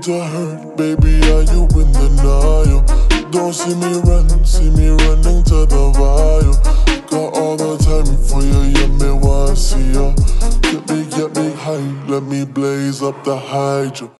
to hurt, baby, are you in denial? You don't see me running to the vial. Got all the time for you, yeah, me wanna see ya. Get me high, let me blaze up the hydro.